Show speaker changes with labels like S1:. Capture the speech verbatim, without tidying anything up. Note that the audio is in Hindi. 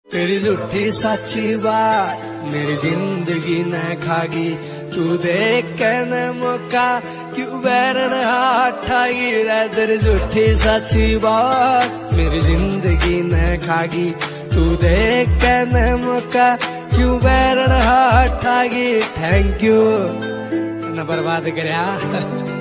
S1: तेरी झूठी सच्ची बात मेरी जिंदगी न खागी, तू देख के न मौका क्यों बैरन हाथागी रे। तेरी झूठी सच्ची बात मेरी जिंदगी न खागी, तू देख के न मौका क्यों बैरन हाथागी। थैंक यू न बर्बाद करया।